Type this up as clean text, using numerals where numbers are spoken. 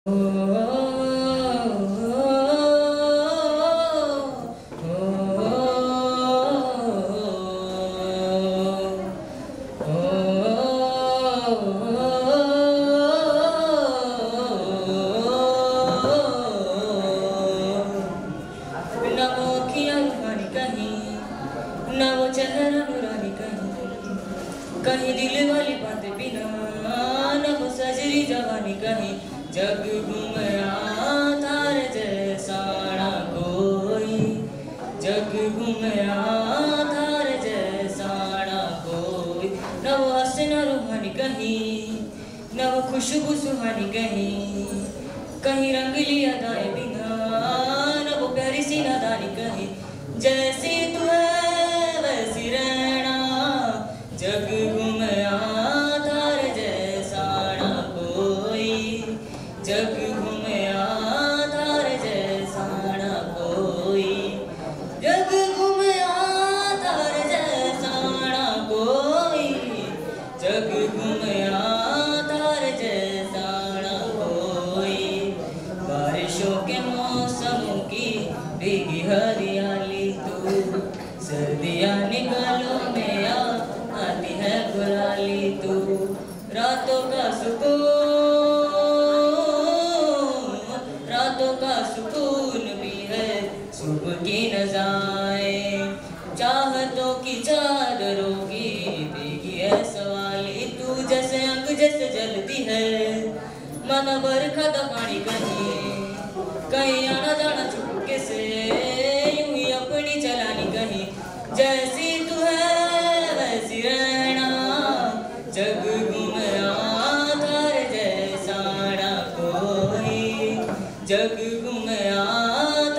ना वो चेहरा नूरानी कहीं दिल वाली बातें बिना, ना वो सजरी जवानी कहीं जग घूमया तार जैसा ना कोई, जग घूमया तार जैसा ना कोई। ना वो हसन रूहानी कहीं, ना वो खुशबू सुहानी कहीं रंगली अदाएं बिना, ना वो प्यारी सी नादानी कहीं जैसी तू है वैसी रहना। जग घूमया तार जैसा ना कोई, जग घूमया तार जैसा ना कोई, जग घूमया तार जैसा ना कोई, जग घूमया तार जैसा ना कोई। बारिशों के मौसमों की भीगी हरियाली तू, सर्दियाँ निकालो में आती है गुलाली तू। रातों का सुकून, रातों का सुकून भी है सुबह की नज़ारें, चाहतों की चादरों की भीगी है सवाली तू। जैसे अंग जैसे जलती है माना बरखा का पानी कहीं आना जाना चुपके से, यूं ही अपनी चलानी कहीं जैसी तू है वैसी रहना। जग घूमया तार जैसा ना कोई, जग घूमया